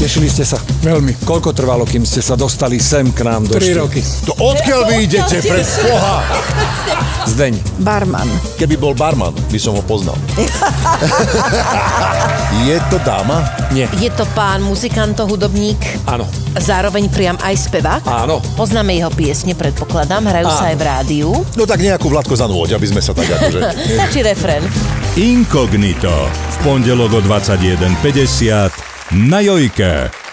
Tešili ste sa? Veľmi. Koľko trvalo, kým ste sa dostali sem k nám do 3 roky. To odkiaľ vy idete, pre Boha? Zdeň. Barman. Keby bol barman, by som ho poznal. Je to dáma? Nie. Je to pán muzikant, hudobník? Áno. Zároveň priam aj spevák? Áno. Poznáme jeho piesne, predpokladám, hrajú sa aj v rádiu. No tak nejakú Vládko zanúď, aby sme sa tak akože... Stačí refrén. Inkognito. V pondelok o 21:50 na Jojke.